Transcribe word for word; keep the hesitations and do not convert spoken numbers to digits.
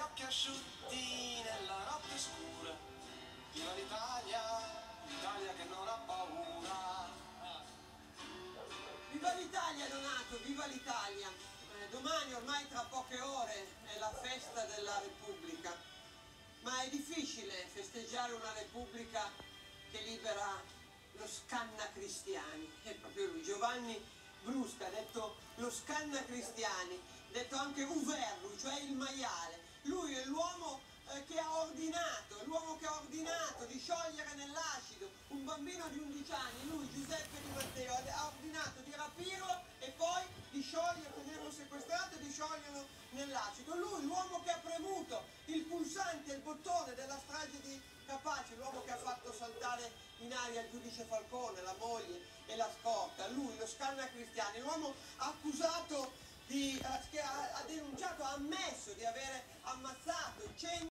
occhi asciutti nella notte scura. Viva l'Italia, l'Italia che non ha paura. Viva l'Italia Donato, viva l'Italia! Eh, domani, ormai tra poche ore, è la festa della Repubblica, ma è difficile festeggiare una Repubblica che libera lo scanna cristiani. È proprio lui, Giovanni Brusca, detto lo scanna cristiani, detto anche Uverlu, cioè il maiale. Lui è l'uomo eh, che ha ordinato, l'uomo che ha ordinato di sciogliere nell'acido un bambino di undici anni, lui Giuseppe Di Matteo, ha ordinato di rapirlo e poi di scioglierlo, tenerlo sequestrato e di scioglierlo nell'acido. Lui, l'uomo che ha premuto il pulsante, il bottone della strage di Capaci, l'uomo che ha fatto saltare in aria il giudice Falcone, la moglie e la scorta, lui, lo scanna cristiani, l'uomo accusato di, eh, che ha, ha denunciato, ha ammesso di avere ammazzato cento